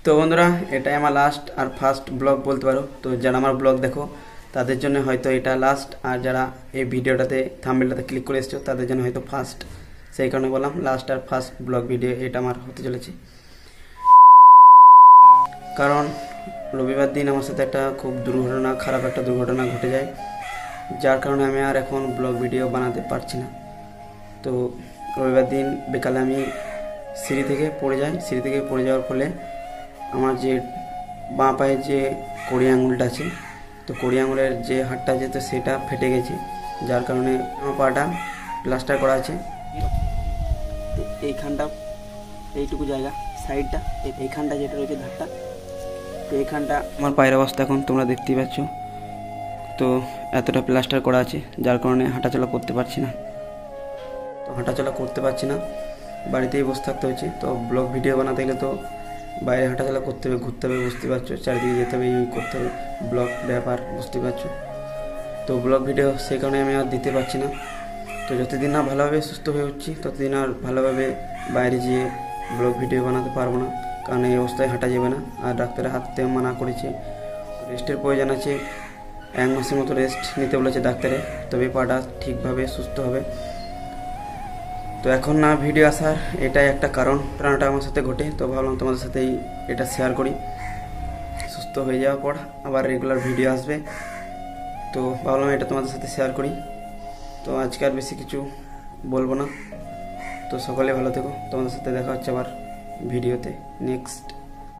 তো বন্ধুরা, এটাই আমার লাস্ট আর ফার্স্ট ব্লগ বলতে পারো। তো যারা আমার ব্লগ দেখো তাদের জন্য হয়তো এটা লাস্ট, আর যারা এই ভিডিওটাতে থাম্বনেলটাতে ক্লিক করে এসছো তাদের জন্য হয়তো ফার্স্ট। সেই কারণে বললাম লাস্ট আর ফার্স্ট ব্লগ ভিডিও এটা আমার হতে চলেছে। কারণ রবিবার দিন আমার সাথে একটা খুব খারাপ একটা দুর্ঘটনা ঘটে যায়, যার কারণে আমি আর এখন ব্লগ ভিডিও বানাতে পারছি না। তো রবিবার দিন বিকালে আমি সিঁড়ি থেকে পড়ে যাওয়ার ফলে আমার যে বাঁ পায়ের যে কড়ি আঙুলটা আছে, তো কড়ি আঙুলের যে হাড়টা আছে তো সেটা ফেটে গেছে, যার কারণে আমার পাটা প্লাস্টার করা আছে। এইখানটা এইটুকু জায়গা সাইডটা এইখানটা যেটা রয়েছে ধারটা, তো এইখানটা আমার পায়ের অবস্থা এখন তোমরা দেখতেই পাচ্ছ। তো এতটা প্লাস্টার করা আছে, যার কারণে হাঁটাচলা করতে পারছি না। বাড়িতেই বসে থাকতে হচ্ছে। তো ব্লগ ভিডিও বানাতে গেলে তো বাইরে হাঁটাচলা করতে হবে, ঘুরতে হবে, বুঝতে পারছো, চারিদিকে যেতে হবে, করতে হবে, ব্লগ ব্যাপার বুঝতে পারছো। তো ব্লগ ভিডিও সেই কারণে আমি আর দিতে পারছি না। তো যতদিন না ভালোভাবে সুস্থ হয়ে উঠছি ততদিন আর ভালোভাবে বাইরে গিয়ে ব্লগ ভিডিও বানাতে পারবো না, কারণ এই অবস্থায় হাঁটা যাবে না। আর ডাক্তারের হাত থেকে মানা করেছে, রেস্টের প্রয়োজন আছে, 1 মাসের মতো রেস্ট নিতে বলেছে ডাক্তারে, তবে পাটা ঠিকভাবে সুস্থ হবে। তো এখন না ভিডিও আসার এটাই একটা কারণ, প্রাণটা আমার সাথে ঘটে। তো ভাবলাম তোমাদের সাথেই এটা শেয়ার করি। সুস্থ হয়ে যাওয়ার পর আবার রেগুলার ভিডিও আসবে, তো ভাবলাম এটা তোমাদের সাথে শেয়ার করি। তো আজকে আর বেশি কিছু বলবো না। তো সকলে ভালো থেকো, তোমাদের সাথে দেখা হচ্ছে আবার ভিডিওতে নেক্সট।